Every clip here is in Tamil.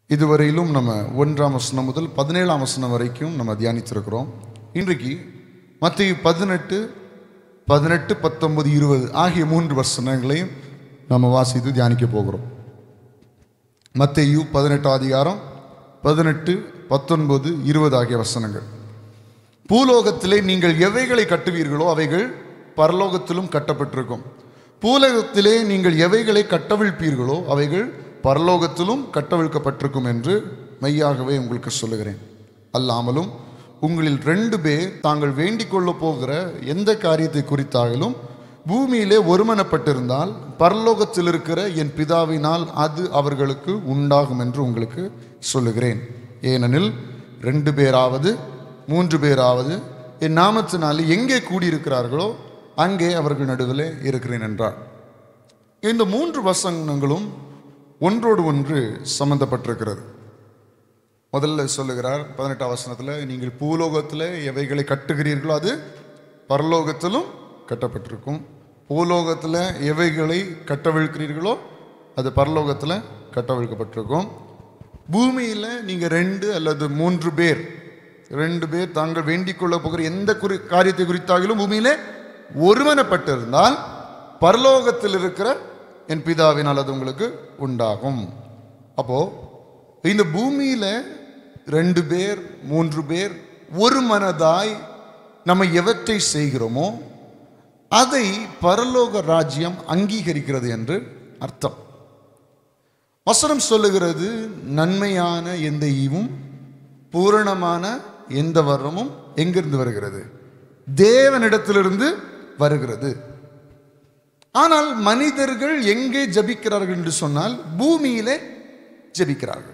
இதுவரையிலும் நம்ம 1ஆம் வசனம் முதல் 17ஆம் வசனம் வரைக்கும் நம்ம தியானிச்சிருக்கிறோம். இன்றைக்கு மத்தேயு 18, 19, 20 ஆகிய 3 வசனங்களையும் நம்ம வாசித்து தியானிக்க போகிறோம். மத்தேயு 18ஆம் அதிகாரம் 18, 19, 20 ஆகிய வசனங்கள். பூலோகத்திலே நீங்கள் எவைகளை கட்டுவீர்களோ அவைகள் பரலோகத்திலும் கட்டப்பட்டிருக்கும். பூலோகத்திலே நீங்கள் எவைகளை கட்டவிழ்ப்பீர்களோ அவைகள் பரலோகத்திலும் கட்டவிழ்க்கப்பட்டிருக்கும் என்று மெய்யாகவே உங்களுக்கு சொல்லுகிறேன். அல்லாமலும் உங்களில் 2 பேர் தாங்கள் வேண்டிக் கொள்ள போகிற எந்த காரியத்தை குறித்தாலும் பூமியிலே ஒருமனப்பட்டிருந்தால் பரலோகத்தில் இருக்கிற என் பிதாவினால் அது அவர்களுக்கு உண்டாகும் என்று உங்களுக்கு சொல்லுகிறேன். ஏனெனில் 2 பேராவது 3 பேராவது என் நாமத்தினாலே எங்கே கூடியிருக்கிறார்களோ அங்கே அவர்கள் நடுவில் இருக்கிறேன் என்றார். இந்த 3 வசனங்களும் ஒன்றோடு ஒன்று சம்பந்தப்பட்டிருக்கிறது. முதல்ல சொல்லுகிறார் 18ஆம் வசனத்தில், நீங்கள் பூலோகத்தில் எவைகளை கட்டுகிறீர்களோ அது பரலோகத்திலும் கட்டப்பட்டிருக்கும். பூலோகத்தில் எவைகளை கட்டவிழ்க்கிறீர்களோ அது பரலோகத்தில் கட்டவிழ்க்கப்பட்டிருக்கும். பூமியில் நீங்கள் 2 அல்லது 3 பேர் தாங்கள் வேண்டிக் கொள்ள போகிற எந்த காரியத்தை குறித்தாகிலும் பூமியிலே ஒருமனப்பட்டிருந்தால் பரலோகத்தில் இருக்கிற என் பிதாவினால் அது உங்களுக்கு உண்டாகும். அப்போ இந்த பூமியில 2 பேர் 3 பேர் ஒரு மனதாய் நம்ம எவற்றை செய்கிறோமோ அதை பரலோக ராஜ்யம் அங்கீகரிக்கிறது என்று அர்த்தம். வசனம் சொல்லுகிறது, நன்மையான எந்த ஈவும் பூரணமான எந்த வரமும் எங்கிருந்து வருகிறது? தேவனிடத்திலிருந்து வருகிறது. ஆனால் மனிதர்கள் எங்கே ஜபிக்கிறார்கள் என்று சொன்னால் பூமியிலே ஜபிக்கிறார்கள்.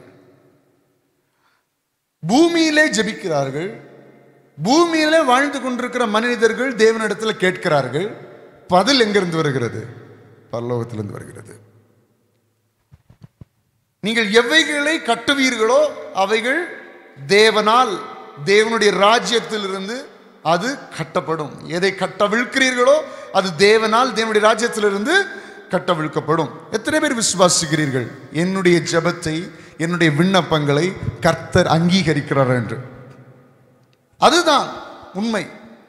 பூமியிலே வாழ்ந்து கொண்டிருக்கிற மனிதர்கள் தேவனிடத்தில் கேட்கிறார்கள். பதில் எங்கிருந்து வருகிறது? பரலோகத்திலிருந்து வருகிறது. நீங்கள் எவைகளை கட்டுவீர்களோ அவைகள் தேவனுடைய ராஜ்யத்திலிருந்து அது கட்டப்படும். எதை கட்டவிழ்க்கிறீர்களோ அது தேவனுடைய ராஜ்யத்திலிருந்து கட்டவிழ்க்கப்படும். எத்தனை பேர் விசுவாசிக்கிறீர்கள் என்னுடைய ஜெபத்தை, என்னுடைய விண்ணப்பங்களை கர்த்தர் அங்கீகரிக்கிறார் என்று? அதுதான் உண்மை.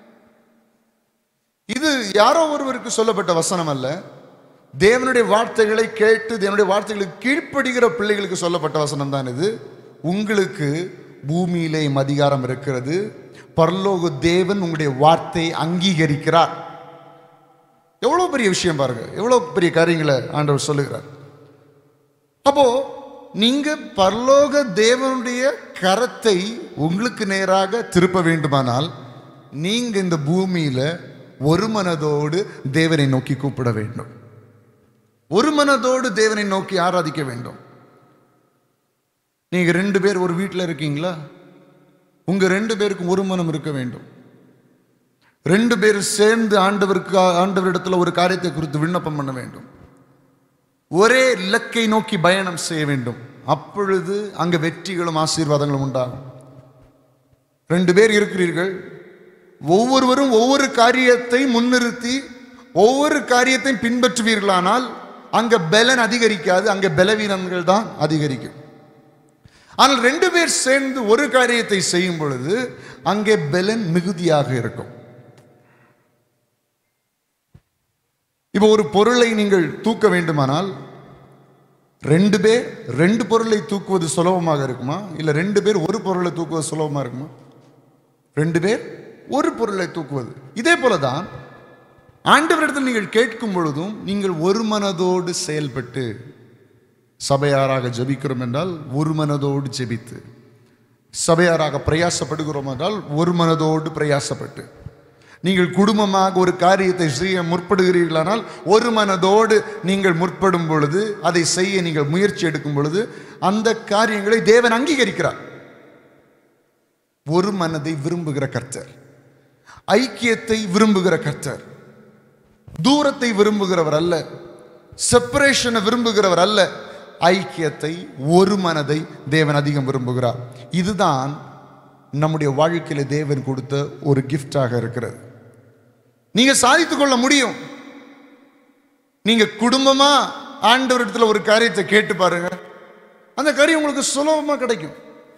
இது யாரோ ஒருவருக்கு சொல்லப்பட்ட வசனம் அல்ல. தேவனுடைய வார்த்தைகளை கேட்டு தேவனுடைய வார்த்தைகளுக்கு கீழ்ப்படுகிற பிள்ளைகளுக்கு சொல்லப்பட்ட வசனம் தான் இது. உங்களுக்கு பூமியிலே அதிகாரம் இருக்கிறது. பரலோக தேவன் உங்களுடைய வார்த்தையை அங்கீகரிக்கிறார். எவ்வளவு பெரிய விஷயம் பாருங்க, எவ்வளவு பெரிய காரியங்களை ஆண்டவர் சொல்லுகிறார். அப்போ நீங்க பரலோக தேவனுடைய கரத்தை உங்களுக்கு நேராக திருப்ப வேண்டுமானால் நீங்க இந்த பூமியில ஒரு மனதோடு தேவனை நோக்கி கூப்பிட வேண்டும். ஒரு மனதோடு தேவனை நோக்கி ஆராதிக்க வேண்டும். நீங்க 2 பேர் ஒரு வீட்டில் இருக்கீங்களா? உங்க 2 பேருக்கும் ஒரு மனம் இருக்க வேண்டும். 2 பேர் சேர்ந்து ஆண்டவரிடத்தில் ஒரு காரியத்தை குறித்து விண்ணப்பம் பண்ண வேண்டும். ஒரே இலக்கை நோக்கி பயணம் செய்ய வேண்டும். அப்பொழுது அங்க வெற்றிகளும் ஆசீர்வாதங்களும் உண்டாகும். 2 பேர் இருக்கிறீர்கள், ஒவ்வொருவரும் ஒவ்வொரு காரியத்தை முன்னிறுத்தி ஒவ்வொரு காரியத்தையும் பின்பற்றுவீர்களானால் அங்க பலன் அதிகரிக்காது, அங்க பலவீனங்கள் தான் அதிகரிக்கும். ஆனால் 2 பேர் சேர்ந்து ஒரு காரியத்தை செய்யும் பொழுது அங்கே பலன் மிகுதியாக இருக்கும். இப்போ ஒரு பொருளை நீங்கள் தூக்க வேண்டுமானால் 2 பேர் 2 பொருளை தூக்குவது சுலபமாக இருக்குமா? இல்லை 2 பேர் ஒரு பொருளை தூக்குவது சுலபமாக இருக்குமா? 2 பேர் ஒரு பொருளை தூக்குவது. இதே போலதான் ஆண்டவரிடத்தில் நீங்கள் கேட்கும் பொழுதும் நீங்கள் ஒரு மனதோடு செயல்பட்டு, சபையாராக ஜெபிக்கிறோம் என்றால் ஒரு மனதோடு ஜெபித்து, சபையாராக பிரயாசப்படுகிறோம் என்றால் ஒரு மனதோடு பிரயாசப்பட்டு, நீங்கள் குடும்பமாக ஒரு காரியத்தை செய்ய முற்படுகிறீர்களானால் ஒரு மனதோடு நீங்கள் முற்படும் பொழுது, அதை செய்ய நீங்கள் முயற்சி எடுக்கும் பொழுது அந்த காரியங்களை தேவன் அங்கீகரிக்கிறார். ஒரு மனதை விரும்புகிற கர்த்தர், ஐக்கியத்தை விரும்புகிற கர்த்தர், தூரத்தை விரும்புகிறவர் அல்ல, செப்பரேஷனை விரும்புகிறவர் அல்ல, ஐக்கியத்தை, ஒரு மனதை தேவன் அதிகம் விரும்புகிறார். இதுதான் நம்முடைய வாழ்க்கையில தேவன் கொடுத்த ஒரு கிஃப்டாக இருக்கிறது. நீங்க சாதித்துக் கொள்ள முடியும். நீங்க குடும்பமா ஆண்டவரிடத்துல ஒரு காரியத்தை கேட்டு பாருங்க. அந்த காரியம் உங்களுக்கு சுலபமா கிடைக்கும்.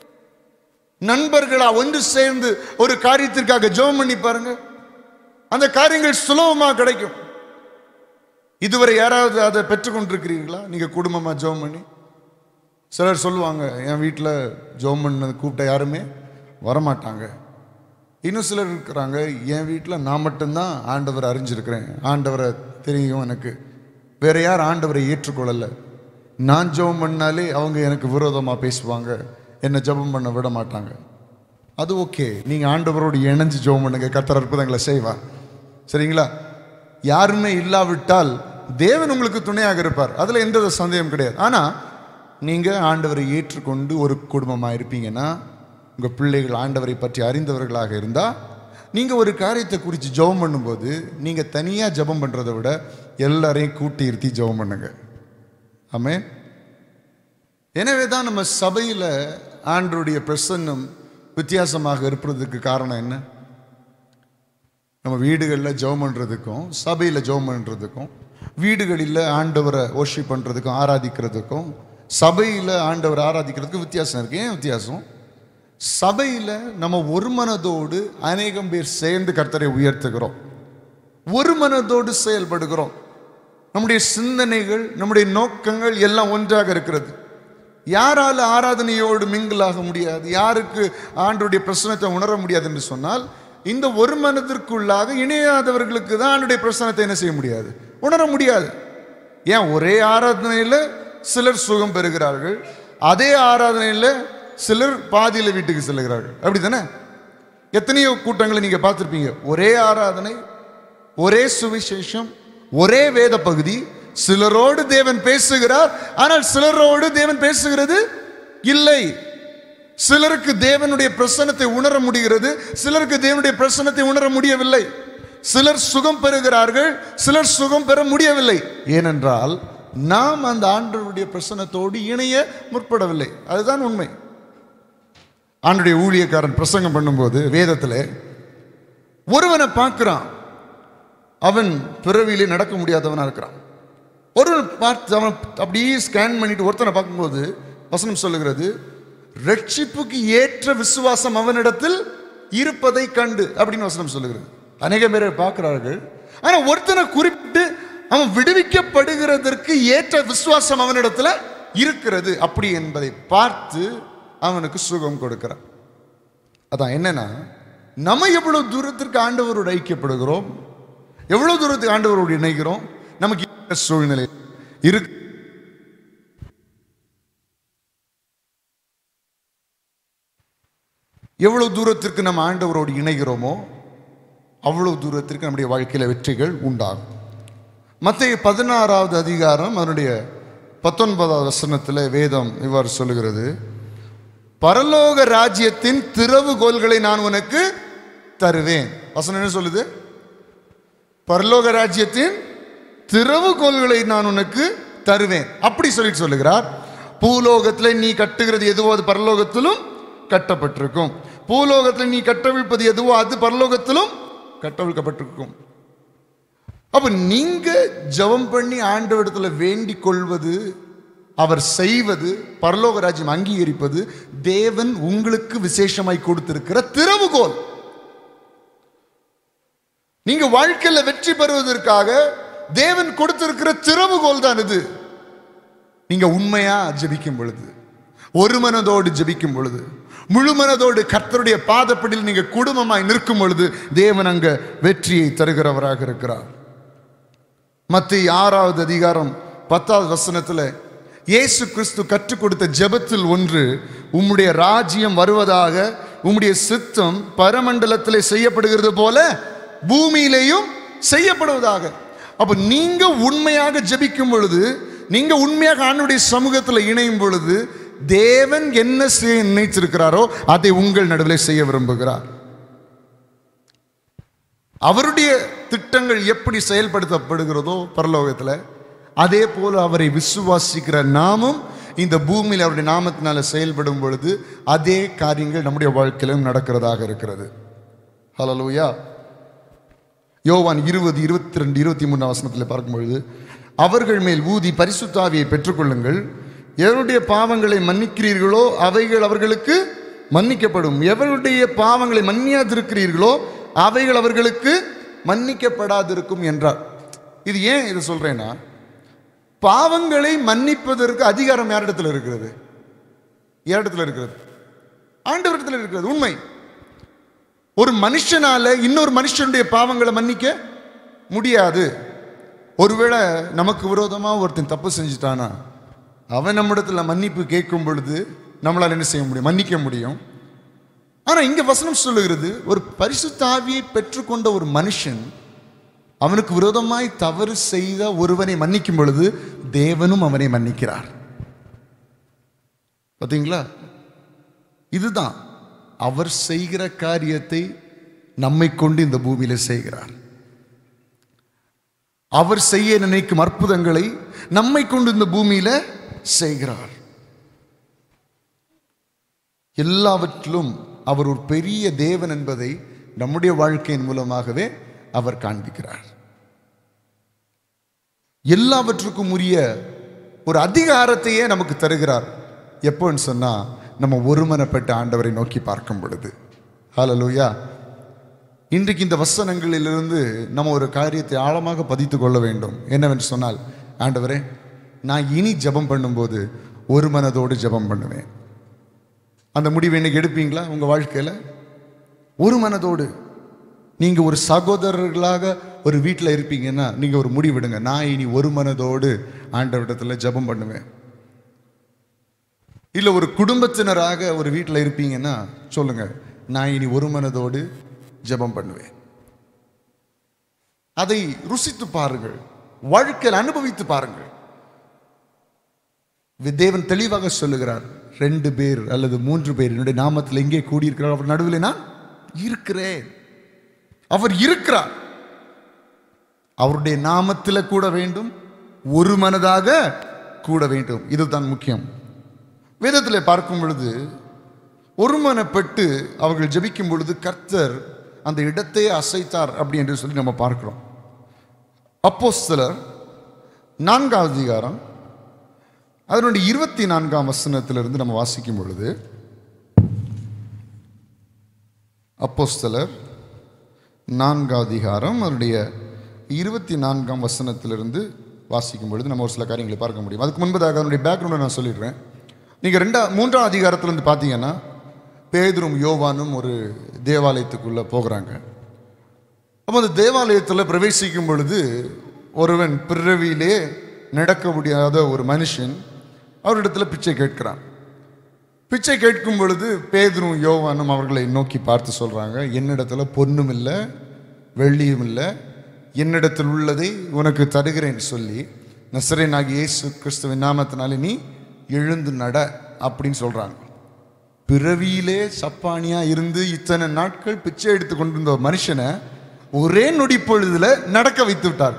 நண்பர்களா ஒன்று சேர்ந்து ஒரு காரியத்திற்காக ஜெபம் பண்ணி பாருங்க, அந்த காரியங்கள் சுலபமா கிடைக்கும். இதுவரை யாராவது அதை பெற்றுக்கொண்டிருக்கிறீர்களா? நீங்க குடும்பமா ஜெபம் பண்ணி? சிலர் சொல்லுவாங்க, என் வீட்டில் ஜெபம் பண்ணது கூப்பிட்ட யாருமே வரமாட்டாங்க. இன்னும் சிலர் இருக்கிறாங்க, என் வீட்டில் நான் மட்டும்தான் ஆண்டவரை அறிஞ்சிருக்கிறேன், ஆண்டவரை தெரியும் எனக்கு, வேற யார் ஆண்டவரை ஏற்றுக்கொள்ளலை, நான் ஜெபம் பண்ணாலே அவங்க எனக்கு விரோதமாக பேசுவாங்க, என்னை ஜெபம் பண்ண விட மாட்டாங்க. அது ஓகே, நீங்கள் ஆண்டவரோடு இணைஞ்சு ஜெபம் பண்ணுங்க, கர்த்தர் அற்புதங்களை செய்வார். சரிங்களா? யாருமே இல்லாவிட்டால் தேவன் உங்களுக்கு துணையாக இருப்பார், அதில் எந்த சந்தேகம் கிடையாது. ஆனால் நீங்கள் ஆண்டவரை ஏற்றுக்கொண்டு ஒரு குடும்பமாக இருப்பீங்கன்னா, உங்கள் பிள்ளைகள் ஆண்டவரை பற்றி அறிந்தவர்களாக இருந்தால், நீங்கள் ஒரு காரியத்தை குறித்து ஜெபம் பண்ணும்போது நீங்கள் தனியாக ஜெபம் பண்ணுறதை விட எல்லாரையும் கூட்டி இருத்தி ஜெபம் பண்ணுங்க. ஆமென். எனவே தான் நம்ம சபையில் ஆண்டவருடைய பிரசன்னம் வித்தியாசமாக இருப்பதற்கு காரணம் என்ன? நம்ம வீடுகளில் ஜெபம் பண்ணுறதுக்கும் சபையில் ஜெபம் பண்ணுறதுக்கும், வீடுகளில் ஆண்டவரை வொர்ஷிப் பண்ணுறதுக்கும் ஆராதிக்கிறதுக்கும் சபையில் ஆண்டவரை ஆராதிக்கிறதுக்கும் வித்தியாசம் இருக்கு. ஏன் வித்தியாசம்? சபையில் நம்ம ஒரு மனதோடு அநேகம் பேர் சேர்ந்து கர்த்தரை உயர்த்துகிறோம், ஒரு மனதோடு செயல்படுகிறோம், நம்முடைய சிந்தனைகள் நம்முடைய நோக்கங்கள் எல்லாம் ஒன்றாக இருக்கிறது. யாரால ஆராதனையோடு மிங்கிளாக முடியாது, யாருக்கு ஆண்டவருடைய பிரசன்னத்தை உணர முடியாது என்று சொன்னால், இந்த ஒரு மனதிற்குள்ளாக இணையாதவர்களுக்கு தான் ஆண்டவருடைய பிரசன்னத்தை என்ன செய்ய முடியாது, உணர முடியாது. ஏன்? ஒரே ஆராதனையில் சிலர் சுகம் பெறுகிறார்கள், அதே ஆராதனையில் சிலர் பாதியில் வீட்டுக்கு செல்லுகிறார்கள். அப்படி தானே? எத்தனையோ கூட்டங்களை நீங்க பார்த்துருப்பீங்க, ஒரே ஆராதனை, ஒரே சுவிசேஷம், ஒரே வேத பகுதி, சிலரோடு தேவன் பேசுகிறார், ஆனால் சிலரோடு தேவன் பேசுகிறது இல்லை. சிலருக்கு தேவனுடைய பிரசன்னத்தை உணர முடிகிறது, சிலருக்கு தேவனுடைய பிரசன்னத்தை உணர முடியவில்லை. சிலர் சுகம் பெறுகிறார்கள், சிலர் சுகம் பெற முடியவில்லை. ஏனென்றால் நாம் அந்த ஆண்டவருடைய பிரசன்னத்தோடு இணைய முற்படவில்லை. அதுதான் உண்மை. ஆண்டவருடைய ஊழியக்காரன் பிரசங்கம் பண்ணும்போது வேதத்தில் ஒருவனை பார்க்கிறான், அவன் பிறவியிலே நடக்க முடியாதவனா இருக்கிறான். ஒருவன் பார்த்து அவன் அப்படியே ஸ்கேன் பண்ணிட்டு ஒருத்தனை பார்க்கும்போது வசனம் சொல்லுகிறது, ரட்சிப்புக்கு ஏற்ற விசுவாசம் அவனிடத்தில் இருப்பதை கண்டு அப்படின்னு வசனம் சொல்லுகிறது. அநேக பேரை பார்க்கிறார்கள், ஆனால் ஒருத்தனை குறிப்பிட்டு அவன் விடுவிக்கப்படுகிறதற்கு ஏற்ற விசுவாசம் அவனிடத்துல இருக்கிறது அப்படி என்பதை பார்த்து அவனுக்கு சுகம் கொடுக்கிறான். அதான் என்னன்னா, நம்ம எவ்வளவு தூரத்திற்கு ஆண்டவரோடு ஐக்கியப்படுகிறோம், எவ்வளவு தூரத்துக்கு ஆண்டவரோடு இணைகிறோம், நமக்கு சூழ்நிலை இருக்கு. எவ்வளவு தூரத்திற்கு நம்ம ஆண்டவரோடு இணைகிறோமோ அவ்வளவு தூரத்திற்கு நம்முடைய வாழ்க்கையில வெற்றிகள் உண்டாகும். மத்தேயு 16வது அதிகாரம் அதனுடைய 19வது வசனத்தில் வேதம் இவ்வாறு சொல்லுகிறது, பரலோக ராஜ்யத்தின் திறவுகோல்களை நான் உனக்கு தருவேன். வசனம் என்ன சொல்லுது? பரலோக ராஜ்யத்தின் திறவுகோல்களை நான் உனக்கு தருவேன் அப்படி சொல்லிட்டு சொல்லுகிறார். பூலோகத்தில் நீ கட்டுகிறது எதுவோ அது பரலோகத்திலும் கட்டப்பட்டிருக்கும், பூலோகத்தில் நீ கட்டவிழ்ப்பது எதுவோ அது பரலோகத்திலும் கட்டவிழ்க்கப்பட்டிருக்கும். அப்ப நீங்க ஜெபம் பண்ணி ஆண்டவரிடத்துல வேண்டிக் கொள்வது, அவர் செய்வது, பரலோக ராஜ்யம் அங்கீகரிப்பது தேவன் உங்களுக்கு விசேஷமாய் கொடுத்திருக்கிற திறவுகோல். நீங்க வாழ்க்கையில வெற்றி பெறுவதற்காக தேவன் கொடுத்திருக்கிற திறவுகோல் தான் இது. நீங்க உண்மையா ஜெபிக்கும் பொழுது, ஒரு மனதோடு ஜெபிக்கும் பொழுது, முழு மனதோடு கர்த்தருடைய பாதப்படியில் நீங்க குடும்பமாய் நிற்கும் பொழுது தேவன் அங்க வெற்றியை தருகிறவராக இருக்கிறார். மத்தேயு 6வது அதிகாரம் 10வது வசனத்தில் இயேசு கிறிஸ்து கற்றுக் கொடுத்த ஜெபத்தில் ஒன்று, உம்முடைய ராஜ்யம் வருவதாக, உம்முடைய சித்தம் பரமண்டலத்திலே செய்யப்படுகிறது போல பூமியிலேயும் செய்யப்படுவதாக. அப்ப நீங்க உண்மையாக ஜெபிக்கும் பொழுது, நீங்க உண்மையாக ஆண்டவருடைய சமூகத்தில் இணையும் பொழுது தேவன் என்ன செய்ய நினைச்சிருக்கிறாரோ அதை உங்கள் நடுவில் செய்ய விரும்புகிறார். அவருடைய திட்டங்கள் எப்படி செயல்படுத்தப்படுகிறதோ பரலோகத்தில், அதே போல அவரை விசுவாசிக்கிற நாமும் இந்த பூமியில் அவருடைய நாமத்தினால செயல்படும் பொழுது அதே காரியங்கள் நம்முடைய வாழ்க்கையிலும் நடக்கிறதாக இருக்கிறது. ஹல்லேலூயா. யோவான் 20, 22, 23 வசனத்தில் பார்க்கும்பொழுது, அவர்கள் மேல் ஊதி பரிசுத்த ஆவியை பெற்றுக்கொள்ளுங்கள், எவருடைய பாவங்களை மன்னிக்கிறீர்களோ அவைகள் அவர்களுக்கு மன்னிக்கப்படும், எவருடைய பாவங்களை மன்னியாதிருக்கிறீர்களோ அவைகள் அவர்களுக்கு மன்னிக்கப்படாதிருக்கும் என்றார். இது ஏன் இதை சொல்றேன்னா, பாவங்களை மன்னிப்பதற்கு அதிகாரம் யாரிடத்தில் இருக்கிறது? யாரிடத்தில் இருக்கிறது? ஆண்டவரிடத்தில் இருக்கிறது. உண்மை. ஒரு மனுஷனால இன்னொரு மனுஷனுடைய பாவங்களை மன்னிக்க முடியாது. ஒருவேளை நமக்கு விரோதமா ஒருத்தன் தப்பு செஞ்சுட்டானா அவன் நம்மிடத்துல மன்னிப்பு கேட்கும் பொழுது நம்மளால் என்ன செய்ய முடியும்? மன்னிக்க முடியும். ஆனா இங்க வசனம் சொல்லுகிறது, ஒரு பரிசுத்த ஆவியை பெற்றுக்கொண்ட ஒரு மனுஷன் அவனுக்கு விரோதமாய் தவறு செய்த ஒருவனை மன்னிக்கும் பொழுது தேவனும் அவனை மன்னிக்கிறார். பார்த்தீங்களா? இதுதான் அவர் செய்கிற காரியத்தை நம்மை கொண்டு இந்த பூமியில செய்கிறார். அவர் செய்ய நினைக்கும் அற்புதங்களை நம்மை கொண்டு இந்த பூமியில செய்கிறார். எல்லாவற்றிலும் அவர் ஒரு பெரிய தேவன் என்பதை நம்முடைய வாழ்க்கையின் மூலமாகவே அவர் காண்பிக்கிறார். எல்லாவற்றுக்கும் உரிய ஒரு அதிகாரத்தையே நமக்கு தருகிறார். எப்போன்னு சொன்னா, நம்ம ஒருமனப்பட்ட ஆண்டவரை நோக்கி பார்க்கும் பொழுது. ஹல்லேலூயா. இன்றைக்கு இந்த வசனங்களிலிருந்து நம்ம ஒரு காரியத்தை ஆழமாக பதித்து கொள்ள வேண்டும். என்னவென்று சொன்னால், ஆண்டவரே, நான் இனி ஜெபம் பண்ணும்போது ஒரு மனதோடு ஜெபம் பண்ணுவேன். அந்த முடிவை இன்னைக்கு எடுப்பீங்களா? உங்க வாழ்க்கையில ஒரு மனதோடு. நீங்க ஒரு சகோதரர்களாக ஒரு வீட்டில் இருப்பீங்கன்னா நீங்க ஒரு முடிவெடுங்க, நான் இனி ஒரு மனதோடு ஆண்டவரிடத்துல ஜெபம் பண்ணுவேன். இல்ல ஒரு குடும்பத்தினராக ஒரு வீட்டில் இருப்பீங்கன்னா சொல்லுங்க, நான் இனி ஒரு மனதோடு ஜெபம் பண்ணுவேன். அதை ருசித்து பாருங்கள், வாழ்க்கையில் அனுபவித்து பாருங்கள். தேவன் தெளிவாக சொல்லுகிறார், 2 பேர் அல்லது 3 பேர் என்னுடைய நாமத்தில் எங்கே கூடியிருக்கிறார் அவர் நடுவில் நான் இருக்கிறேன். அவர் இருக்கிறார். அவருடைய நாமத்தில் கூட வேண்டும், ஒரு மனதாக கூட வேண்டும். இதுதான் முக்கியம். வேதத்தில் பார்க்கும் பொழுது ஒருமனப்பட்டு அவர்கள் ஜெபிக்கும் பொழுது கர்த்தர் அந்த இடத்தையே அசைத்தார் அப்படி என்று சொல்லி நம்ம பார்க்கிறோம். அப்போஸ்தலர் 4ஆம் அதிகாரம் அதனுடைய 24ஆம் வசனத்திலிருந்து நம்ம வாசிக்கும் பொழுது, அப்போஸ்தலர் 4ஆம் அதிகாரம் அதனுடைய 24ஆம் வசனத்திலிருந்து வாசிக்கும் பொழுது நம்ம ஒரு சில காரியங்களை பார்க்க முடியும். அதுக்கு முன்பதாக அதனுடைய பேக்ரவுண்டை நான் சொல்லிடுறேன். நீங்கள் 3ஆம் அதிகாரத்திலிருந்து பார்த்தீங்கன்னா, பேதுரும் யோவானும் ஒரு தேவாலயத்துக்குள்ளே போகிறாங்க. அப்போ அந்த தேவாலயத்தில் பிரவேசிக்கும் பொழுது ஒருவன் பிறவியிலே நடக்க முடியாத ஒரு மனுஷன் அவரிடத்துல பிச்சை கேட்கிறான். பிச்சை கேட்கும் பொழுது பேதுரும் யோவானும் அவர்களை நோக்கி பார்த்து சொல்கிறாங்க, என்னிடத்துல பொன்னும் இல்லை வெள்ளியும் இல்லை, என்னிடத்தில் உள்ளதை உனக்கு தருகிறேன்னு சொல்லி நசரேயனாகிய இயேசு கிறிஸ்துவின் நாமத்தினாலே நீ எழுந்து நட அப்படின்னு சொல்கிறாங்க. பிறவியிலே சப்பானியா இருந்து இத்தனை நாட்கள் பிச்சை எடுத்து கொண்டிருந்த மனுஷனை ஒரே நொடி பொழுதுல நடக்க வைத்து விட்டார்.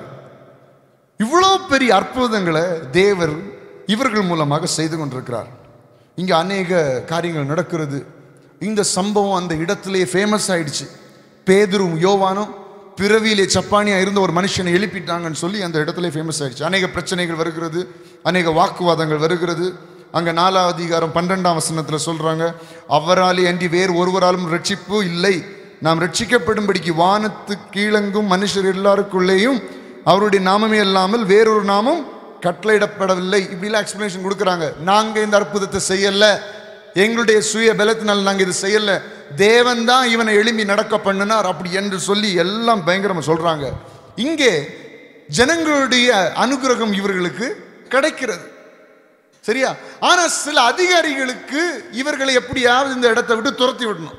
இவ்வளோ பெரிய அற்புதங்களை தேவர் இவர்கள் மூலமாக செய்து கொண்டிருக்கிறார். இங்கே அநேக காரியங்கள் நடக்கிறது. இந்த சம்பவம் அந்த இடத்திலே ஃபேமஸ் ஆயிடுச்சு. பேதுரும் யோவானும் பிறவியிலே சப்பானியா இருந்த ஒரு மனுஷனை எழுப்பிட்டாங்கன்னு சொல்லி அந்த இடத்துல ஃபேமஸ் ஆயிடுச்சு. அநேக பிரச்சனைகள் வருகிறது, அநேக வாக்குவாதங்கள் வருகிறது. அங்கே 4ஆம் அதிகாரம் 12ஆம் வசனத்தில் சொல்றாங்க, அவராலே அன்றி வேறு ஒருவராலும் ரட்சிப்பு இல்லை, நாம் ரட்சிக்கப்படும்படிக்கு வானத்து கீழங்கும் மனுஷர் எல்லாருக்குள்ளேயும் அவருடைய நாமமே இல்லாமல் வேறொரு நாமம் கட்டளையிடப்படவில்லை. இப்படிலாம் எக்ஸ்பிளனேஷன் கொடுக்குறாங்க. நாங்கள் இந்த அற்புதத்தை செய்யல, எங்களுடைய சுய பலத்தினால் நாங்கள் இது செய்யல, தேவன் தான் இவனை எழுப்பி நடக்க பண்ணினார் அப்படி என்று சொல்லி எல்லாம் பயங்கரமா சொல்றாங்க. இங்கே ஜனங்களுடைய அனுகிரகம் இவர்களுக்கு கிடைக்கிறது, சரியா? ஆனா சில அதிகாரிகளுக்கு இவர்களை எப்படியாவது இந்த இடத்தை விட்டு துரத்தி விடணும்.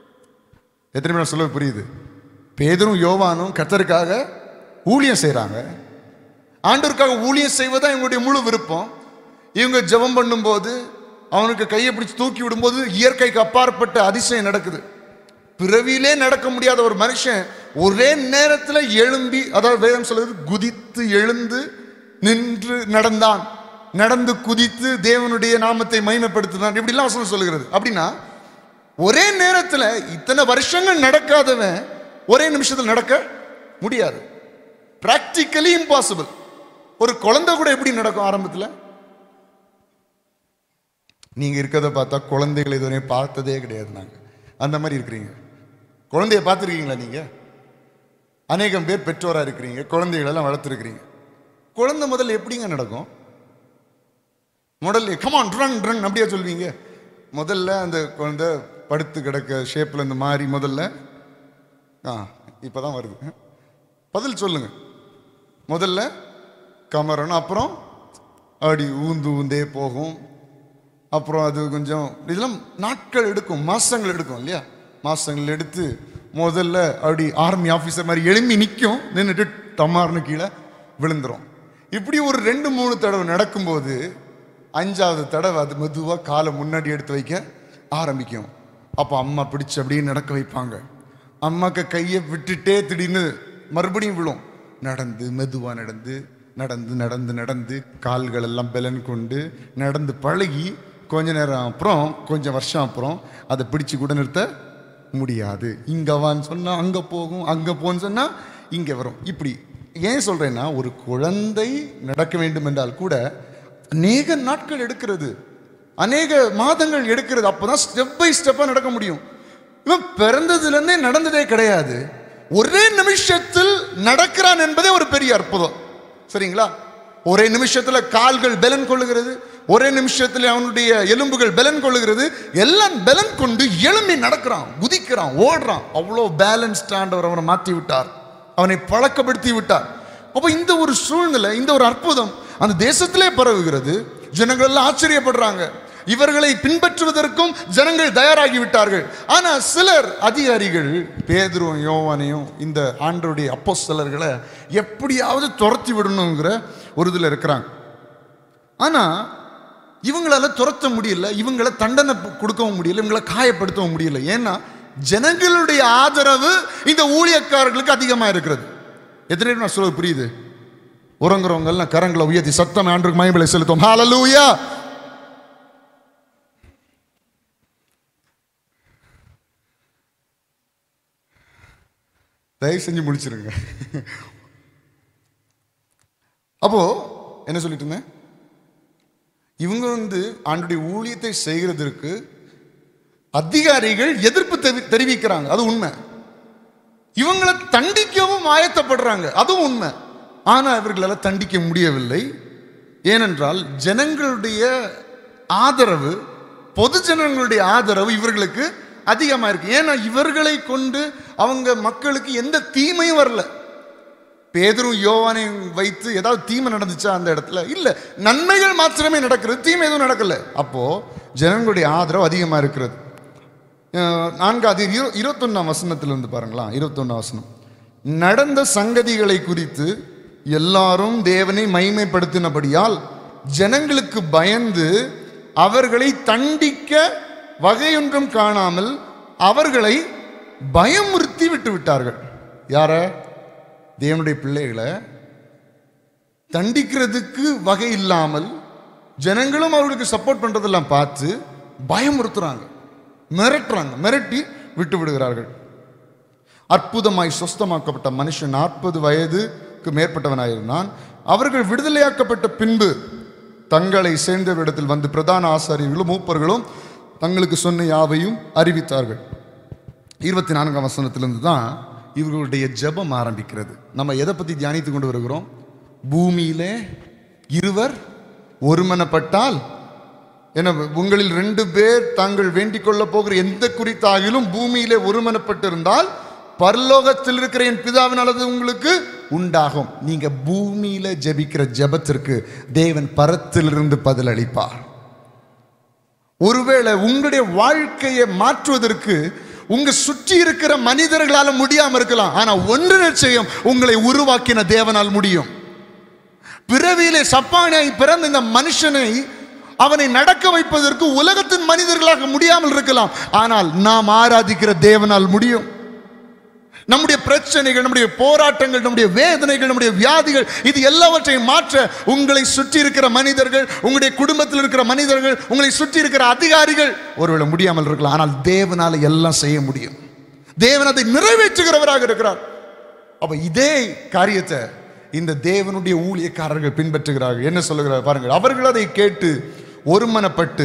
எத்தனை பேர் சொல்ல புரியுது? பேதுரும் யோவானும் கர்த்தருக்காக ஊழியம் செய்கிறாங்க. ஆண்டவருக்காக ஊழியம் செய்வதா இவங்களுடைய முழு விருப்பம். இவங்க ஜெபம் பண்ணும்போது அவனுக்கு கையை பிடிச்சி தூக்கி விடும்போது இயற்கைக்கு அப்பாற்பட்ட அதிசயம் நடக்குது. பிறவியிலே நடக்க முடியாத ஒரு மனுஷன் ஒரே நேரத்தில் எழும்பி, அதாவது வேதம் சொல்லுது, குதித்து எழுந்து நின்று நடந்தான், நடந்து குதித்து தேவனுடைய நாமத்தை மகிமைப்படுத்தினான், இப்படிலாம் வசனம் சொல்லுகிறது. அப்படின்னா ஒரே நேரத்தில் இத்தனை வருஷங்கள் நடக்காதவன் ஒரே நிமிஷத்தில் நடக்க முடியாது. Practically impossible. ஒரு குழந்தை கூட எப்படி நடக்கும் ஆரம்பத்தில்? நீங்கள் இருக்கிறத பார்த்தா குழந்தைகளை இதுவரை பார்த்ததே கிடையாது. நாங்கள் அந்த மாதிரி இருக்கிறீங்க. குழந்தைய பார்த்துருக்கீங்களா? நீங்கள் அநேகம் பேர் பெற்றோராக இருக்கிறீங்க, குழந்தைகளெல்லாம் வளர்த்துருக்கிறீங்க. குழந்தை முதல்ல எப்படிங்க நடக்கும்? முதல்ல கமான் ரன் ரன் அப்படியே சொல்வீங்க. முதல்ல அந்த குழந்தை படுத்து கிடக்க ஷேப்பில் இந்த மாதிரி முதல்ல இப்போ தான் வருது, பதில் சொல்லுங்க. முதல்ல கமரணும், அப்புறம் அப்படி ஊந்தே போகும். அப்புறம் அது கொஞ்சம் இதெல்லாம் நாட்கள் எடுக்கும், மாதங்கள் எடுக்கும் இல்லையா? மாதங்கள் எடுத்து முதல்ல அப்படி ஆர்மி ஆஃபீஸர் மாதிரி எழும்பி நிற்கும், நின்றுட்டு டமார்னு கீழே விழுந்துடும். இப்படி ஒரு 2-3 தடவை நடக்கும்போது 5வது தடவை அது மெதுவாக காலை முன்னாடி எடுத்து வைக்க ஆரம்பிக்கும். அப்போ அம்மா பிடிச்சி அப்படியே நடக்க வைப்பாங்க. அம்மாக்கு கையை விட்டுட்டே திடீர்னு மறுபடியும் விழும். நடந்து மெதுவாக நடந்து நடந்து நடந்து நடந்து கால்கள் எல்லாம் பலன் கொண்டு நடந்து பழகி கொஞ்ச நேரம் அப்புறம், கொஞ்சம் வருஷம் அப்புறம் அதை பிடிச்சி கூட நிறுத்த முடியாது. இங்கே வான்னு சொன்னால் அங்கே போகும், அங்கே போன்னு சொன்னால் இங்கே வரும். இப்படி ஏன் சொல்கிறேன்னா, ஒரு குழந்தை நடக்க வேண்டும் என்றால் கூட அநேக நாட்கள் எடுக்கிறது, அநேக மாதங்கள் எடுக்கிறது. அப்போதான் ஸ்டெப் பை ஸ்டெப்பாக நடக்க முடியும். இவன் பிறந்ததுலேருந்தே நடந்ததே கிடையாது. ஒரே நிமிஷத்தில் நடக்கிறான் என்பதே ஒரு பெரிய அற்புதம். சரிங்களா? ஒரே நிமிஷத்துல கால்கள் பலன் கொள்ளுகிறது, ஒரே நிமிஷத்துல அவனுடைய எலும்புகள் பலன் கொள்ளுகிறது. எல்லாம் பலன் கொண்டு எழும்பி நடக்கிறான், குதிக்கிறான், ஓடுறான். அவ்வளோ பேலன்ஸ்ட் ஆண்டவர் அவனை மாற்றி விட்டார், அவனை பழக்கப்படுத்தி விட்டார். அப்போ இந்த ஒரு சூழ்நிலை, இந்த ஒரு அற்புதம் அந்த தேசத்திலே பரவுகிறது. ஜனங்கள் எல்லாம் ஆச்சரியப்படுறாங்க. இவர்களை பின்பற்றுவதற்கும் ஜனங்கள் தயாராகி விட்டார்கள். ஆனா சிலர் அதிகாரிகள் பேதுருவும் யோவானையும் இந்த ஆண்டவருடைய அப்போஸ்தலர்களை எப்படியாவது துரத்தி விடணுங்கிற ஒரு இதில் இருக்கிறாங்க. ஆனா இவங்களால துரத்த முடியல, இவங்களை தண்டனை கொடுக்கவும் முடியல, இவங்களை காயப்படுத்தவும் முடியல. ஏன்னா ஜனங்களுடைய ஆதரவு இந்த ஊழியக்காரர்களுக்கு அதிகமாக இருக்கிறது. எத்தனை நான் சொல்றது புரியுது? உறங்குறவங்க எல்லாம் கரங்களை உயர்த்தி சத்தம் ஆண்டவருக்கு மகிமை செலுத்தும். ஹல்லேலூயா. தயவு செஞ்சு முடிச்சிருங்க. அப்போ என்ன சொல்லிட்டு இருந்தேன்? இவங்க ஆண்டுடைய ஊழியத்தை செய்கிறதற்கு அதிகாரிகள் எதிர்ப்பு தெரிவிக்கிறாங்க, அது உண்மை. இவங்களை தண்டிக்கவும் ஆயத்தப்படுறாங்க, அதுவும் உண்மை. ஆனா இவர்களால் தண்டிக்க முடியவில்லை. ஏனென்றால் ஜனங்களுடைய ஆதரவு, பொது ஜனங்களுடைய ஆதரவு இவர்களுக்கு அதிகமாக இருக்கு. ஏன்னா இவர்களை கொண்டு அவங்க மக்களுக்கு எந்த தீமையும் வரல. பேதுரும் யோவானையும் வைத்து ஏதாவது தீமை நடந்துச்சா அந்த இடத்துல? இல்லை, நன்மைகள் மாத்திரமே நடக்கிறது, தீமை எதுவும் நடக்கல. அப்போ ஜனங்களுடைய ஆதரவு அதிகமாக இருக்கிறது. 21ஆம் வசனத்திலிருந்து பாருங்களா. 21ஆம் வசனம், நடந்த சங்கதிகளை குறித்து எல்லாரும் தேவனை மகிமைப்படுத்தினபடியால் ஜனங்களுக்கு பயந்து அவர்களை தண்டிக்க வகையொன்றும் காணாமல் அவர்களை பயமுறுத்தி விட்டு விட்டார்கள். யார? தேவனுடைய பிள்ளைகளை தண்டிக்கிறதுக்கு வகை இல்லாமல் ஜனங்களும் அவர்களுக்கு சப்போர்ட் பண்றதெல்லாம் பார்த்து பயமுறுத்துறாங்க, மிரட்டுறாங்க, மிரட்டி விட்டு விடுகிறார்கள். அற்புதமாய் சொஸ்தமாக்கப்பட்ட மனுஷன் 40 வயதுக்கு மேற்பட்டவனாயிருந்தான். அவர்கள் விடுதலையாக்கப்பட்ட பின்பு தங்களை சேர்ந்தவரிடத்தில் வந்து பிரதான ஆசாரியர்களும் மூப்பர்களும் தங்களுக்கு சொன்ன யாவையும் அறிவித்தார்கள். 24ஆம் வசனத்திலிருந்து தான் இவர்களுடைய ஜெபம் ஆரம்பிக்கிறது. நம்ம எதை பற்றி தியானித்து கொண்டு வருகிறோம்? பூமியிலே இருவர் ஒருமனப்பட்டால் என உங்களில் 2 பேர் தாங்கள் வேண்டிக் கொள்ள போகிற எந்த குறித்தாகிலும் பூமியிலே ஒருமனப்பட்டிருந்தால் பரலோகத்தில் இருக்கிற என் பிதாவினால் அது உங்களுக்கு உண்டாகும். நீங்க பூமியில ஜெபிக்கிற ஜெபத்திற்கு தேவன் பரத்திலிருந்து பதில் அளிப்பார். ஒருவேளை உங்களுடைய வாழ்க்கையை மாற்றுவதற்கு உங்க சுற்றி இருக்கிற மனிதர்களால முடியாம இருக்கலாம், ஆனா ஒன்று நிச்சயம், உங்களை உருவாக்கின தேவனால் முடியும். பிறவியிலே சப்பானியாய் பிறந்த இந்த மனுஷனை அவனை நடக்க வைப்பதற்கு உலகத்தின் மனிதர்களாக முடியாமல் இருக்கலாம், ஆனால் நாம் ஆராதிக்கிற தேவனால் முடியும். நம்முடைய பிரச்சனைகள், நம்முடைய போராட்டங்கள், நம்முடைய வேதனைகள், நம்முடைய வியாதிகள், இது எல்லாவற்றையும் மாற்ற உங்களை சுற்றி இருக்கிற மனிதர்கள், உங்களுடைய குடும்பத்தில் இருக்கிற மனிதர்கள், உங்களை சுற்றி இருக்கிற அதிகாரிகள் ஒருவேளை முடியாமல் இருக்கலாம், ஆனால் தேவனால எல்லாம் செய்ய முடியும். தேவன் அதை நிறைவேற்றுகிறவராக இருக்கிறார். அப்ப இதே காரியத்தை இந்த தேவனுடைய ஊழியக்காரர்கள் பின்பற்றுகிறார்கள். என்ன சொல்லுகிறார் பாருங்கள். அவர்கள் அதை கேட்டு ஒருமனப்பட்டு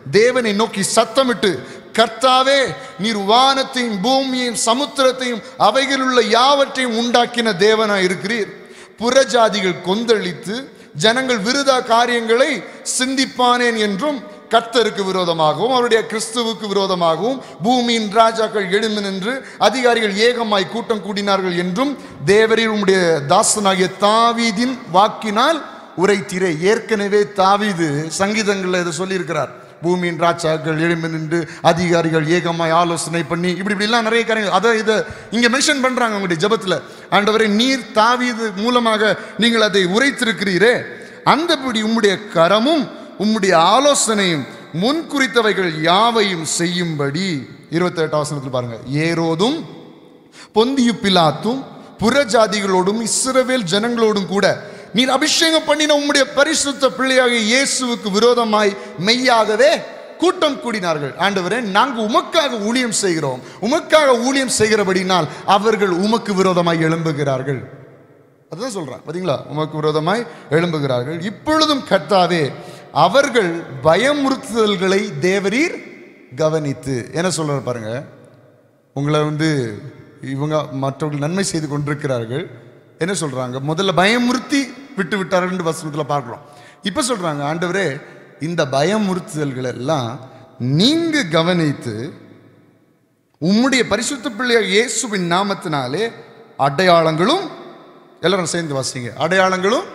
தேவனை நோக்கி சத்தமிட்டு, கர்த்தாவே, நீர் வானத்தையும் பூமியையும் சமுத்திரத்தையும் அவைகளுள்ள யாவற்றையும் உண்டாக்கின தேவனாய் இருக்கிறீர். புறஜாதிகள் கொந்தளித்து ஜனங்கள் விருதா காரியங்களை சிந்திப்பானேன் என்றும், கர்த்தருக்கு விரோதமாகவும் அவருடைய கிறிஸ்துவுக்கு விரோதமாகவும் பூமியின் ராஜாக்கள் எழும்பி நின்று அதிகாரிகள் ஏகமாய் கூட்டம் கூடினார்கள் என்றும் தேவரீர் உம்முடைய தாசனாகிய தாவீதின் வாக்கினால் உரைத்தீரே. ஏற்கனவே தாவீது சங்கீதங்களில் இதை சொல்லியிருக்கிறார். பூமியின் ராஜாக்கள் எழும்பி நின்று அதிகாரிகள் ஏகமாய் ஆலோசனை பண்ணி இப்படிலாம் நிறைய காரியங்கள் அதை இதை இங்கே மென்ஷன் பண்ணுறாங்க உங்களுடைய ஜெபத்தில். ஆண்டவரே, நீர் தாவீது மூலமாக நீங்கள் அதை உரைத்திருக்கிறீரே, அந்தபடி உம்முடைய கரமும் உம்முடைய ஆலோசனையும் முன் குறித்தவைகள் யாவையும் செய்யும்படி. 28 வசனத்தில் பாருங்க, ஏரோதும் பொந்தியு பிலாத்தும் புறஜாதிகளோடும் இஸ்ரவேல் ஜனங்களோடும் கூட நீர் அபிஷேகம் பண்ணின உம்முடைய பரிசுத்த பிள்ளையாக இயேசுவுக்கு விரோதமாய் மெய்யாகவே கூட்டம் கூடினார்கள். ஆண்டவரே, நாங்கள் உமக்காக ஊழியம் செய்கிறோம், உமக்காக ஊழியம் செய்கிறபடினால் அவர்கள் உமக்கு விரோதமாய் எழும்புகிறார்கள். அதுதான் சொல்றான் பாத்தீங்களா, உமக்கு விரோதமாய் எழும்புகிறார்கள். இப்பொழுதும் கர்த்தாவே, அவர்கள் பயமுறுத்துதல்களை தேவரீர் கவனித்து. என்ன சொல்ற பாருங்க, உங்களை இவங்க மற்றவர்கள் நன்மை செய்து கொண்டிருக்கிறார்கள். என்ன சொல்றாங்க, முதல்ல பயமுறுத்தி விட்டு விட்டார்கள் வசனத்தில் பார்க்கிறோம். இப்ப சொல்றாங்க, ஆண்டவரே, இந்த பயமுறுத்துதல்கள் எல்லாம் நீங்க கவனித்து உம்முடைய பரிசுத்த பிள்ளையாக இயேசுவின் நாமத்தினாலே அடையாளங்களும், எல்லாரும் சேர்ந்து வாசிங்க, அடையாளங்களும்.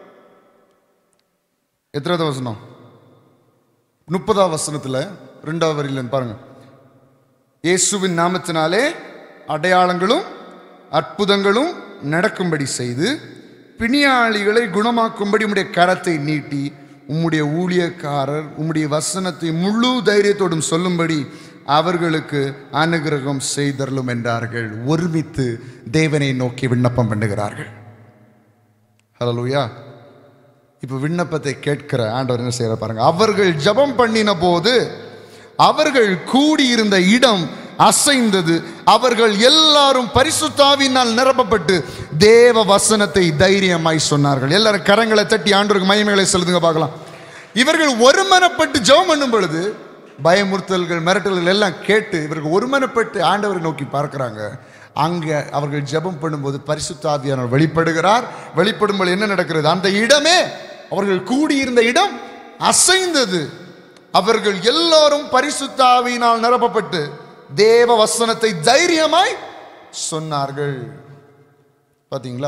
எத்தனாவது வசனம்? 30வது வசனத்துல 2வது வரியில பாருங்க, இயேசுவின் நாமத்தினாலே அடையாளங்களும் அற்புதங்களும் நடக்கும்படி செய்து பிணியாளிகளை குணமாக்கும்படி உம்முடைய கரத்தை நீட்டி உம்முடைய ஊழியக்காரர் உம்முடைய வசனத்தை முழு தைரியத்தோடும் சொல்லும்படி அவர்களுக்கு அனுகிரகம் செய்தருளும் என்றார்கள். ஒருமித்து தேவனை நோக்கி விண்ணப்பம் பண்ணுகிறார்கள். ஹல்லேலூயா. இப்ப விண்ணப்பத்தை கேட்கிற ஆண்டவர் என்ன செய்யற பாருங்க, அவர்கள் ஜெபம் பண்ணின போது அவர்கள் கூடியிருந்த இடம் அசைந்தது, அவர்கள் எல்லாரும் பரிசுத்தாவினால் நிரப்பப்பட்டு தேவ வசனத்தை தைரியமாய் சொன்னார்கள். எல்லாரும் கரங்களை தட்டி ஆண்டவருக்கு மகிமைகளை செலுத்துங்க பார்க்கலாம். இவர்கள் ஒருமனப்பட்டு ஜெபம் பண்ணும் பொழுது பயமுறுத்தல்கள் மிரட்டல்கள் எல்லாம் கேட்டு இவர்கள் ஒருமனப்பட்டு ஆண்டவரை நோக்கி பார்க்கிறாங்க. அங்க அவர்கள் ஜெபம் பண்ணும்போது பரிசுத்தாவியானவர் வெளிப்படுகிறார். வெளிப்படும்போது என்ன நடக்கிறது, அந்த இடமே, அவர்கள் கூடியிருந்த இடம் அசைந்தது. அவர்கள் எல்லாரும் பரிசுத்தாவியினால் நிரப்பப்பட்டு தேவ வசனத்தை தைரியமாய் சொன்னார்கள். பாத்தீங்களா?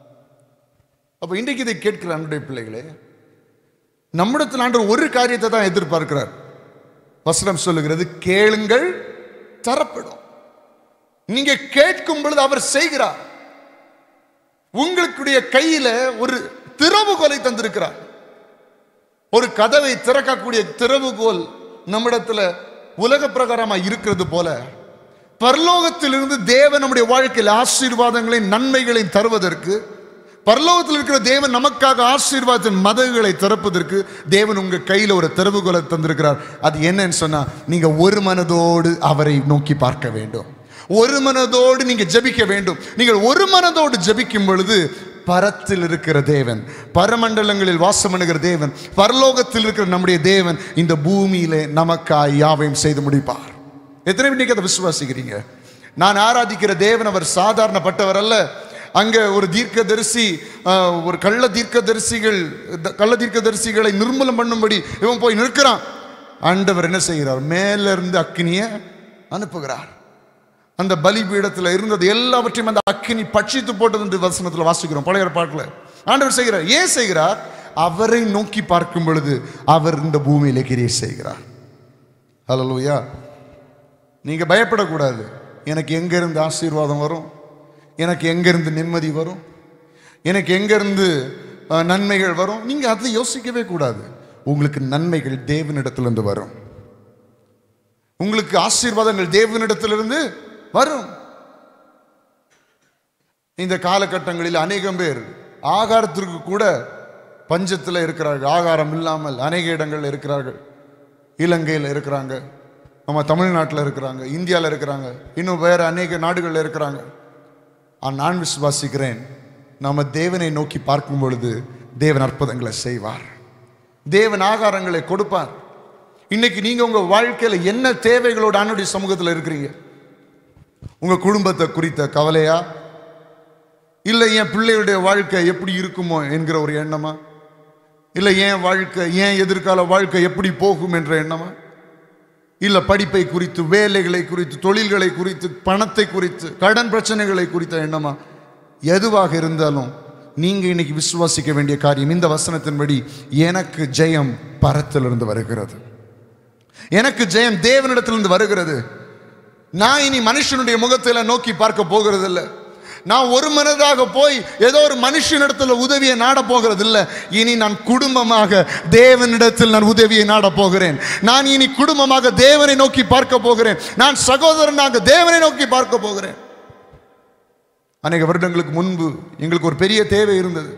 அப்ப இன்றைக்கு இதை கேட்கிற அன்புடைய பிள்ளைகளே, நம்மிடத்தில் ஆண்டவர் ஒரு காரியத்தை தான் எதிர்பார்க்கிறார். வசனம் சொல்லுகிறது, கேளுங்கள் தரப்படும். நீங்க கேட்கும் பொழுது அவர் செய்கிறார். உங்களுடைய கையில ஒரு திறவுகோலை தந்திருக்கிறார். ஒரு கதவை திறக்கக்கூடிய திறவுகோல் நம்மிடத்துல உலக பிரகாரமாக இருக்கிறது போல பரலோகத்திலிருந்து தேவன் நம்முடைய வாழ்க்கையில் ஆசீர்வாதங்களை நன்மைகளை தருவதற்கு, பரலோகத்தில் இருக்கிற தேவன் நமக்காக ஆசீர்வாதத்தின் மதகுகளை திறப்பதற்கு தேவன் உங்க கையில ஒரு திறவுகோலை தந்திருக்கிறார். அது என்னன்னு சொன்னா, நீங்க ஒரு மனதோடு அவரை நோக்கி பார்க்க வேண்டும், ஒரு மனதோடு நீங்க ஜெபிக்க வேண்டும். நீங்கள் ஒரு மனதோடு ஜெபிக்கும் பொழுது பரத்தில் இருக்கிற தேவன், பரமண்டலங்களில் வாசம் பண்ணுகிற தேவன், பரலோகத்தில் இருக்கிற நம்முடைய தேவன் இந்த பூமியிலே நமக்காய் யாவையும் செய்து முடிப்பார். எத்தனை பேர் அதை விசுவாசிக்கிறீங்க? நான் ஆராதிக்கிற தேவன் அவர் சாதாரணப்பட்டவர் அல்ல. அங்க ஒரு தீர்க்கதரிசி, ஒரு கள்ள தீர்க்கதரிசிகளை நிர்மூலம் பண்ணும்படி இவன் போய் நிற்கிறான். ஆண்டவர் என்ன செய்கிறார், மேல இருந்து அக்கினியை அனுப்புகிறார். அந்த பலிபீடத்தில் இருந்தது எல்லாவற்றையும் அந்த அக்கினி பட்சித்து போட்டது என்று வசனத்தில் வாசிக்கிறோம் பழைய ஏற்பாட்டில். ஆண்டவர் செய்கிறார். ஏன் செய்கிறார்? அவரை நோக்கி பார்க்கும் பொழுது அவர் இந்த பூமியிலே கிரியை செய்கிறார். ஹல்லேலூயா. நீங்க பயப்படக்கூடாது. எனக்கு எங்க இருந்து ஆசீர்வாதம் வரும், எனக்கு எங்க இருந்து நிம்மதி வரும், எனக்கு எங்க இருந்து நன்மைகள் வரும், நீங்க அதை யோசிக்கவே கூடாது. உங்களுக்கு நன்மைகள் தேவனிடத்திலிருந்து வரும், உங்களுக்கு ஆசீர்வாதங்கள் தேவனிடத்திலிருந்து வரும். இந்த காலகட்டங்களில் அநேகம் பேர் ஆகாரத்திற்கு கூட பஞ்சத்தில் இருக்கிறார்கள். ஆகாரம் இல்லாமல் அநேக இடங்களில் இருக்கிறார்கள். இலங்கையில் இருக்கிறாங்க, நம்ம தமிழ்நாட்டில் இருக்கிறாங்க, இந்தியாவில் இருக்கிறாங்க, இன்னும் வேற அநேக நாடுகளில் இருக்கிறாங்க. நான் விசுவாசிக்கிறேன், நம்ம தேவனை நோக்கி பார்க்கும் பொழுது தேவன் அற்புதங்களை செய்வார், தேவன் ஆகாரங்களை கொடுப்பார். இன்னைக்கு நீங்க உங்க வாழ்க்கையில என்ன தேவைகளோட ஆண்டுடைய சமூகத்தில் இருக்கிறீங்க? உங்க குடும்பத்தை குறித்த கவலையா, இல்லை என் பிள்ளையுடைய வாழ்க்கை எப்படி இருக்குமோ என்கிற ஒரு எண்ணமா, இல்லை என் வாழ்க்கை, என் எதிர்கால வாழ்க்கை எப்படி போகும் என்ற எண்ணமா, இல்லை படிப்பை குறித்து, வேலைகளை குறித்து, தொழில்களை குறித்து, பணத்தை குறித்து, கடன் பிரச்சனைகளை குறித்த எண்ணமா? எதுவாக இருந்தாலும் நீங்க இன்னைக்கு விசுவாசிக்க வேண்டிய காரியம் இந்த வசனத்தின்படி, எனக்கு ஜெயம் பரத்திலிருந்து வருகிறது, எனக்கு ஜெயம் தேவனிடத்திலிருந்து வருகிறது. நான் இனி மனுஷனுடைய முகத்தில நோக்கி பார்க்க போகிறது இல்லை. நான் ஒரு மனதாக போய் ஏதோ ஒரு மனுஷனிடத்துல உதவியை நாட போகிறது இல்லை. இனி நான் குடும்பமாக தேவனிடத்தில் நான் உதவியை நாட போகிறேன். நான் இனி குடும்பமாக தேவனை நோக்கி பார்க்க போகிறேன். நான் சகோதரனாக தேவனை நோக்கி பார்க்க போகிறேன். அநேக வருடங்களுக்கு முன்பு எங்களுக்கு ஒரு பெரிய தேவை இருந்தது.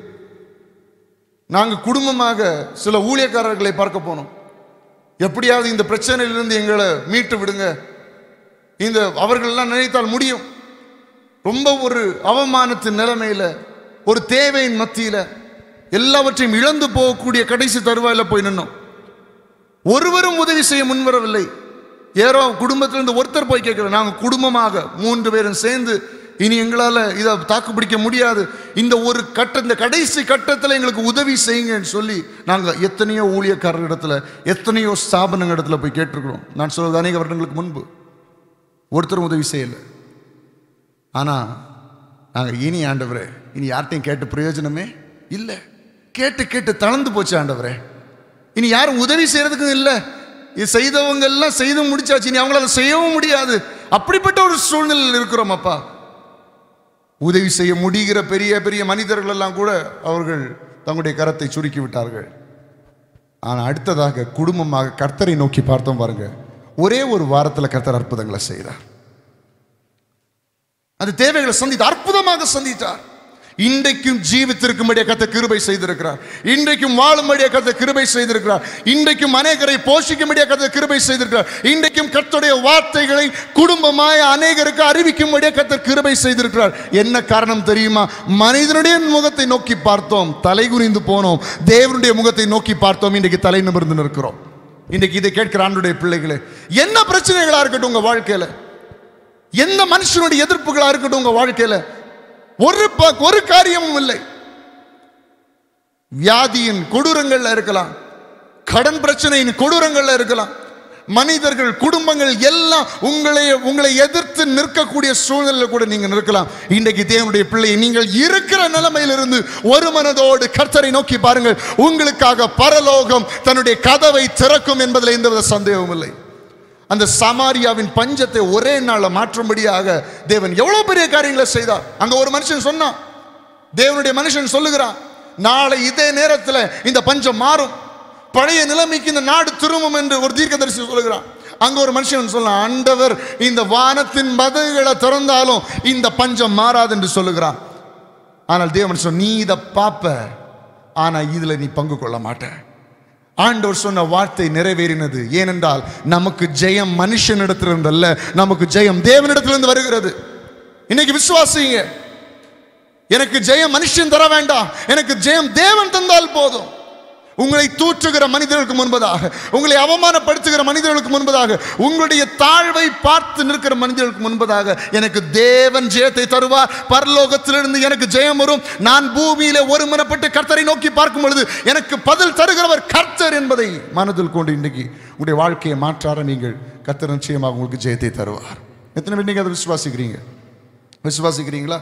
நாங்கள் குடும்பமாக சில ஊழியக்காரர்களை பார்க்க போனோம். எப்படியாவது இந்த பிரச்சனையிலிருந்து எங்களை மீட்டு விடுங்க, இந்த அவர்களெல்லாம் நினைத்தால் முடியும். ரொம்ப ஒரு அவமானத்தின் நிலைமையில, ஒரு தேவையின் மத்தியில, எல்லாவற்றையும் இழந்து போகக்கூடிய கடைசி தருவாயில போய் நின்னோம். ஒருவரும் உதவி செய்ய முன்வரவில்லை. ஏறோ குடும்பத்திலிருந்து ஒருத்தர் போய் கேட்கிறோம். நாங்கள் குடும்பமாக 3 பேரும் சேர்ந்து இனி எங்களால் இதை தாக்கு பிடிக்க முடியாது, இந்த ஒரு இந்த கடைசி கட்டத்தில் எங்களுக்கு உதவி செய்யுங்கன்னு சொல்லி நாங்கள் எத்தனையோ ஊழியக்காரர் இடத்துல, எத்தனையோ ஸ்தாபனங்கள் இடத்துல போய் கேட்டிருக்கிறோம். நான் சொல்வது அநேக வருடங்களுக்கு முன்பு. ஒருத்தரும் உதவி செய்யலை. ஆனால் நாங்கள் இனி ஆண்டவரே, இனி யார்கிட்டையும் கேட்டு பிரயோஜனமே இல்லை. கேட்டு கேட்டு தளர்ந்து போச்சு ஆண்டவரே. இனி யாரும் உதவி செய்யறதுக்கும் இல்லை. இது செய்தவங்க எல்லாம் செய்து முடிச்சாச்சு, இனி அவங்களால செய்யவும் முடியாது. அப்படிப்பட்ட ஒரு சூழ்நிலையில் இருக்கிறோம் அப்பா. உதவி செய்ய முடிகிற பெரிய பெரிய மனிதர்கள் எல்லாம் கூட அவர்கள் தங்களுடைய கரத்தை சுருக்கி விட்டார்கள். ஆனால் அடுத்ததாக குடும்பமாக கர்த்தரை நோக்கி பார்த்தோம் பாருங்க. ஒரே ஒரு வாரத்தில் கர்த்தர் அற்புதங்களை செய்தார். அந்த தேவைகளை சந்தித்தார், அற்புதமாக சந்தித்தார். இன்றைக்கும் ஜீவித்திருக்கும்படியாக கர்த்தர் கிருபை செய்திருக்கிறார். இன்றைக்கும் வாழும்படியாக கர்த்தர் கிருபை செய்திருக்கிறார். இன்றைக்கும் அநேகரை போஷிக்கும்படியாக கர்த்தர் கிருபை செய்திருக்கிறார். இன்றைக்கும் கர்த்தருடைய வார்த்தைகளை குடும்பமாய் அநேகருக்கு அறிவிக்கும்படியாக கர்த்தர் கிருபை செய்திருக்கிறார். என்ன காரணம் தெரியுமா? மனிதனுடைய முகத்தை நோக்கி பார்த்தோம், தலை குனிந்து போனோம். தேவனுடைய முகத்தை நோக்கி பார்த்தோம், இன்றைக்கு தலை நிமிர்ந்து நிற்கிறோம். இன்றைக்கு இதை கேட்கிற ஆண்டுடைய பிள்ளைகளே, என்ன பிரச்சனைகளா இருக்கட்டும் உங்க வாழ்க்கையில, எந்த மனுஷனுடைய எதிர்ப்புகளா இருக்கட்டும் உங்க வாழ்க்கையில, ஒரு காரியமும் இல்லை. வியாதியின் கொடூரங்கள்ல இருக்கலாம், கடன் பிரச்சனையின் கொடூரங்கள்ல இருக்கலாம், மனிதர்கள், குடும்பங்கள் எல்லாம் உங்களை எதிர்த்து நிற்கக்கூடிய சூழ்நிலை கூட நீங்க நிற்கலாம். இன்றைக்கு தேவனுடைய பிள்ளை, நீங்கள் இருக்கிற நிலைமையிலிருந்து ஒரு மனதோடு கர்த்தரை நோக்கி பாருங்கள். உங்களுக்காக பரலோகம் தன்னுடைய கதவை திறக்கும் என்பதில் எந்தவித சந்தேகமும் இல்லை. அந்த சமாரியாவின் பஞ்சத்தை ஒரே நாள்ல மாற்றும்படியாக தேவன் எவ்வளவு பெரிய காரியங்களை செய்தார். அங்க ஒரு மனுஷன் சொன்னான், தேவனுடைய மனுஷன் சொல்லுகிறான், நாளை இதே நேரத்தில் இந்த பஞ்சம் மாறும், பழைய நிலைமைக்கு இந்த நாடு திரும்பும் என்று ஒரு தீர்க்கதரிசி சொல்லுகிறான். அங்க ஒரு மனுஷன் சொன்னான், ஆண்டவர் இந்த வானத்தின் மதகுகளை திறந்தாலும் இந்த பஞ்சம் மாறாது என்று சொல்லுகிறான். ஆனால் தேவன் சொன்ன, நீ இதை பார்ப்ப, ஆனா இதுல நீ பங்கு கொள்ள மாட்ட. ஆண்டவர் சொன்ன வார்த்தை நிறைவேறினது. ஏனென்றால் நமக்கு ஜெயம் மனுஷனிடத்திலிருந்து அல்ல, நமக்கு ஜெயம் தேவனிடத்திலிருந்து வருகிறது. இன்னைக்கு விசுவாசிங்க, எனக்கு ஜெயம் மனுஷன் தர வேண்டாம், எனக்கு ஜெயம் தேவன் தந்தால் போதும். உங்களை தூற்றுகிற மனிதர்களுக்கு முன்பதாக, உங்களை அவமானப்படுத்துகிற மனிதர்களுக்கு முன்பதாக, உங்களுடைய தாழ்வை பார்த்து நிற்கிற மனிதர்களுக்கு முன்பதாக எனக்கு தேவன் ஜெயத்தை தருவார். பரலோகத்திலிருந்து எனக்கு ஜெயம் வரும். நான் பூமியில ஒருமனப்பட்டு கர்த்தரை நோக்கி பார்க்கும் பொழுது எனக்கு பதில் தருகிறவர் கர்த்தர் என்பதை மனதில் கொண்டு இன்றைக்கு உங்களுடைய வாழ்க்கையை மாற்றார நீங்கள் கர்த்தர் நிச்சயமாக உங்களுக்கு ஜெயத்தை தருவார். எத்தனை பேர் நீங்க அதை விசுவாசிக்கிறீங்களா?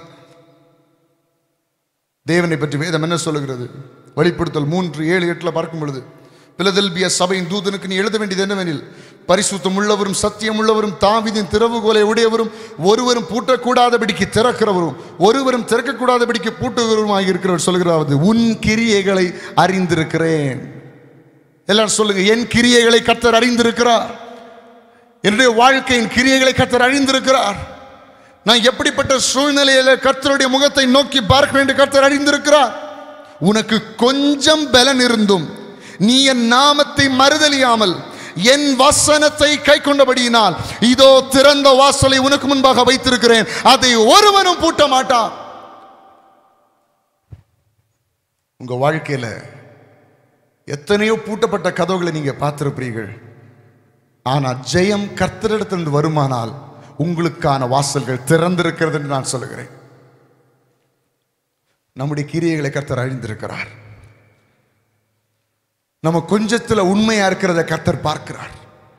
தேவனை பற்றி வேதம் என்ன சொல்லுகிறது? வெளிப்படுத்தல் 3:7-8 பார்க்கும் பொழுது, பிலதெல்பியா சபையின் தூதனுக்கு நீ எழுத வேண்டியது என்னவெனில், பரிசுத்தம் உள்ளவரும் சத்தியம் உள்ளவரும் தாவீதின் திறவுகோலை உடையவரும் ஒருவரும் பூட்டக்கூடாதபடிக்கு திறக்கிறவரும் ஒருவரும் திறக்கக்கூடாதபடிக்கு பூட்டுகிறவருமாக இருக்கிறவர் சொல்கிறாவது, உன் கிரியைகளை அறிந்திருக்கிறேன். எல்லாரும் சொல்லுங்க, என் கிரியைகளை கர்த்தர் அறிந்திருக்கிறார். என்னுடைய வாழ்க்கையின் கிரியைகளை கர்த்தர் அறிந்திருக்கிறார். நான் எப்படிப்பட்ட சூழ்நிலையில கர்த்தருடைய முகத்தை நோக்கி பார்க்க வேண்டும் கர்த்தர் அறிந்திருக்கிறார். உனக்கு கொஞ்சம் பலன் இருந்தும் நீ என் நாமத்தை மறுதலியாமல் என் வசனத்தை கை கொண்டபடியினால் இதோ திறந்த வாசலை உனக்கு முன்பாக வைத்திருக்கிறேன், அதை ஒருவனும் பூட்ட மாட்டான். உங்க வாழ்க்கையில எத்தனையோ பூட்டப்பட்ட கதவுகளை நீங்க பார்த்திருப்பீர்கள். ஆனா ஜெயம் கர்த்தரிடத்திலிருந்து வருமானால் உங்களுக்கான வாசல்கள் திறந்திருக்கிறது என்று நான் சொல்லுகிறேன். நம்முடைய கிரியைகளை கர்த்தர் அறிந்திருக்கிறார். நம்ம கொஞ்சத்துல உண்மையா இருக்கிறத கர்த்தர் பார்க்கிறார்.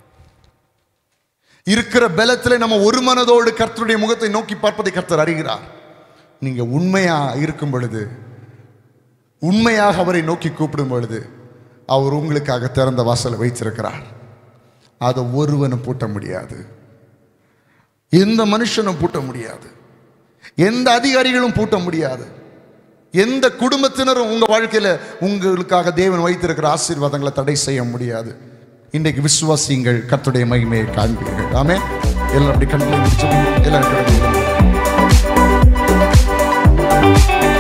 இருக்கிற பலத்திலே நம்ம ஒரு மனதோடு கர்த்தருடைய முகத்தை நோக்கி பார்ப்பதை கர்த்தர் அறிகிறார். நீங்க உண்மையா இருக்கும் பொழுது, உண்மையாக அவரை நோக்கி கூப்பிடும் பொழுது, அவர் உங்களுக்காக திறந்த வாசலை வைத்திருக்கிறார். அதை ஒருவனும் பூட்ட முடியாது, எந்த மனுஷனும் பூட்ட முடியாது, எந்த அதிகாரிகளும் பூட்ட முடியாது, எந்த குடும்பத்தினரும் உங்க வாழ்க்கையில உங்களுக்காக தேவன் வைத்திருக்கிற ஆசீர்வாதங்களை தடை செய்ய முடியாது. இன்றைக்கு விசுவாசியுங்கள், கர்த்தருடைய மகிமையை காண்பீர்கள். ஆமென். எல்லாரும் அப்படி கண்களை முடிச்சு எல்லாரும்